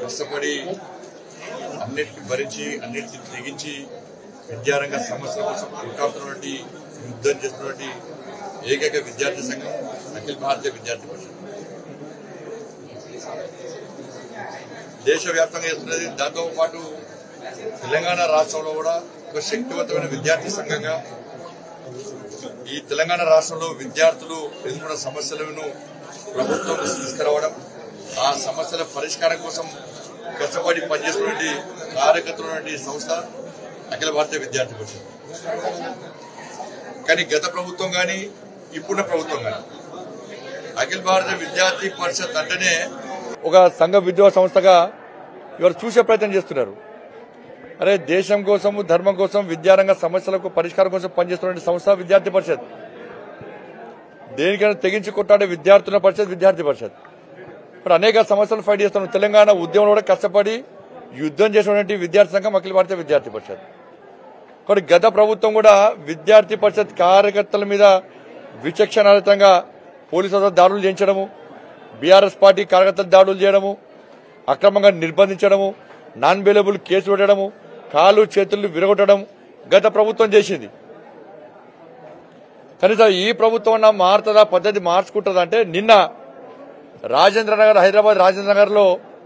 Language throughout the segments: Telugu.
కష్టపడి అన్నిటిని భరించి అన్నిటిని తెగించి విద్యారంగ సమస్యల కోసం కొట్లాడుతున్నటువంటి యుద్ధం చేస్తున్నటువంటి ఏకైక విద్యార్థి సంఘం అఖిల భారతీయ విద్యార్థి పరిషత్ దేశవ్యాప్తంగా చేస్తున్నది. దాంతో పాటు తెలంగాణ రాష్ట్రంలో కూడా ఒక శక్తివంతమైన విద్యార్థి సంఘంగా ఈ తెలంగాణ రాష్ట్రంలో విద్యార్థులు ఎదుర్కొన్న సమస్యలను ప్రభుత్వం తీసుకురావడం, ఆ సమస్యల పరిష్కారం కోసం కష్టపడి పనిచేస్తున్నటువంటి కార్యకర్తలు సంస్థ అఖిల భారతీయ విద్యార్థి పరిషత్. కానీ గత ప్రభుత్వం కానీ ఇప్పుడున్న ప్రభుత్వం కానీ అఖిల భారతీయ విద్యార్థి పరిషత్ అంటేనే ఒక సంఘ విద్యా సంస్థగా ఇవాళ చూసే ప్రయత్నం చేస్తున్నారు. అరే దేశం కోసం, ధర్మం కోసం, విద్యారంగ సమస్యలకు పరిష్కారం కోసం పనిచేస్తున్న సంస్థ విద్యార్థి పరిషత్. దేనికైనా తెగించి కొట్టాడే విద్యార్థుల పరిషత్ విద్యార్థి పరిషత్. ఇప్పుడు అనేక సమస్యలు ఫైట్ చేస్తున్నాం. తెలంగాణ ఉద్యమంలో కూడా కష్టపడి యుద్ధం చేసినటువంటి విద్యార్థి సంఘం అఖిల భారతీయ విద్యార్థి పరిషత్. కాబట్టి గత ప్రభుత్వం కూడా విద్యార్థి పరిషత్ కార్యకర్తల మీద విచక్షణారహితంగా పోలీసులతో దాడులు చేయించడము, బీఆర్ఎస్ పార్టీ కార్యకర్తలు దాడులు చేయడము, అక్రమంగా నిర్బంధించడము, నాన్ బెయిలబుల్ కేసు పెట్టడము, కాలు చేతులు విరగొట్టడం గత ప్రభుత్వం చేసింది. కనీసం ఈ ప్రభుత్వం మారుతుందా, పద్ధతి మార్చుకుంటుందా అంటే నిన్న రాజేంద్రనగర్, హైదరాబాద్ రాజేంద్రనగర్లో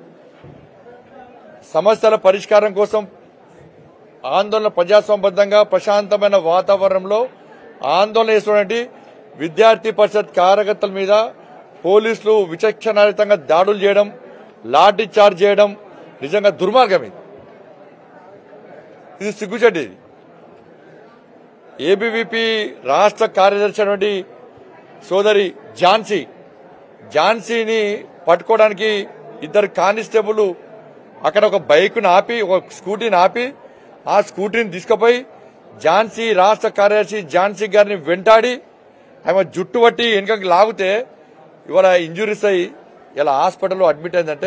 సమస్యల పరిష్కారం కోసం ఆందోళన ప్రజాస్వామ్యబద్ధంగా ప్రశాంతమైన వాతావరణంలో ఆందోళన చేస్తున్నటువంటి విద్యార్థి పరిషత్ కార్యకర్తల మీద పోలీసులు విచక్షణారహితంగా దాడులు చేయడం, లాఠీ చార్జ్ చేయడం నిజంగా దుర్మార్గం. ఇది సిగ్గుచెడ్డి. ఇది ఏబీవీపీ రాష్ట్ర కార్యదర్శి అయినటువంటి సోదరి ఝాన్సీని పట్టుకోవడానికి ఇద్దరు కానిస్టేబుల్ అక్కడ ఒక బైక్ను ఆపి, ఒక స్కూటీని ఆపి, ఆ స్కూటీని తీసుకుపోయి ఝాన్సీ రాష్ట్ర కార్యదర్శి ఝాన్సీ గారిని వెంటాడి ఆమె జుట్టు పట్టి వెనుకకి లాగితే ఇవాళ ఇంజురీస్ అయ్యి ఇలా హాస్పిటల్లో అడ్మిట్ అయిందంటే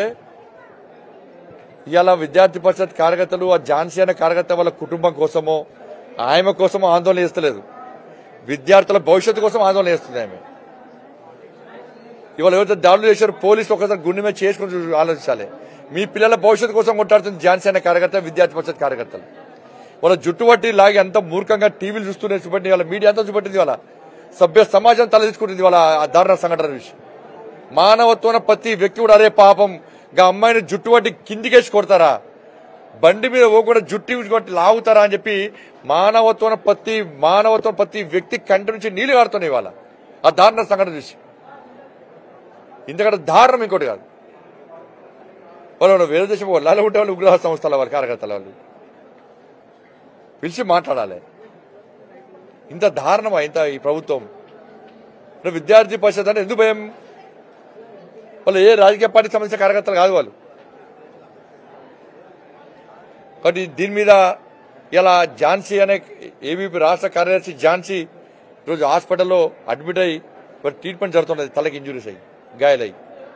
ఇవాళ విద్యార్థి పరిషత్ కార్యకర్తలు ఆ ఝాన్సీ అనే కార్యకర్త వాళ్ళ కుటుంబం కోసమో ఆమె కోసమో ఆందోళన చేస్తలేదు, విద్యార్థుల భవిష్యత్తు కోసం ఆందోళన చేస్తుంది ఆమె. ఇవాళ ఎవరైతే దాడులు చేశారు పోలీసులు ఒకసారి గుండె మీద చేసుకుని ఆలోచించాలి. మీ పిల్లల భవిష్యత్తు కోసం కొట్టాడుతుంది ఝాన్సీ అనే కార్యకర్త, విద్యార్థి పరిషత్ కార్యకర్తలు. వాళ్ళ జుట్టు పట్టి లాగి అంత మూర్ఖంగా టీవీలు చూస్తూనే చూపెట్టింది, వాళ్ళ మీడియా అంతా చూపెట్టింది, వాళ్ళ సభ్య సమాజం తలదించుకుంటుంది వాళ్ళ ఆ దారుణ సంఘటన విషయం. మానవత్వం ప్రతి వ్యక్తి కూడా అరే పాపం గా అమ్మాయిని జుట్టు పట్టి కిందికేసి కొడతారా, బండి మీద కూడా జుట్టు కొట్టి లాగుతారా అని చెప్పి మానవత్వం ప్రతి వ్యక్తి కంటి నుంచి నీళ్లు కారుతున్నాయి వాళ్ళ ఆ దారుణ సంఘటన చూసి. ఇంతకంటే దారుణం ఇంకోటి కాదు. వాళ్ళు వేరే దేశం వాళ్ళ ఉంటే వాళ్ళు ఉగ్రవాద సంస్థల వారి కార్యకర్తల వాళ్ళు పిలిచి మాట్లాడాలి. ఇంత దారుణమా ఇంత ఈ ప్రభుత్వం? విద్యార్థి పరిషత్ అంటే ఎందుకు భయం? వాళ్ళు ఏ రాజకీయ పార్టీకి సంబంధించిన కార్యకర్తలు కాదు వాళ్ళు. కాబట్టి దీని మీద ఇలా ఝాన్సీ అనే ఏబీపీ రాష్ట్ర కార్యదర్శి ఝాన్సీ ఈరోజు హాస్పిటల్లో అడ్మిట్ అయ్యి ట్రీట్మెంట్ జరుగుతున్నది, తలకి ఇంజురీస్ అయ్యి గాయాలయ్యి.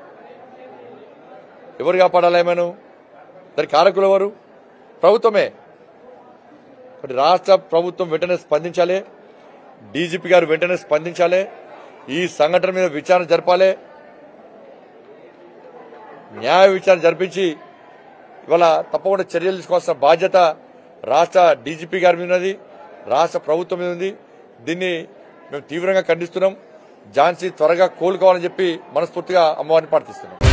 ఎవరు కాపాడాలి ఏమను? దానికి కారకులు ఎవరు? ప్రభుత్వమే. రాష్ట్ర ప్రభుత్వం వెంటనే స్పందించాలి, డీజీపీ గారు వెంటనే స్పందించాలి, ఈ సంఘటన మీద విచారణ జరపాలి, న్యాయ విచారణ జరిపించి ఇవాళ తప్పకుండా చర్యలు తీసుకోవాల్సిన బాధ్యత రాష్ట్ర డీజీపీ గారి మీద ఉన్నది, రాష్ట్ర ప్రభుత్వం మీద ఉంది. దీన్ని మేము తీవ్రంగా ఖండిస్తున్నాం. ఝాన్సీ త్వరగా కోలుకోవాలని చెప్పి మనస్ఫూర్తిగా అమ్మవారిని ప్రార్థిస్తున్నాం.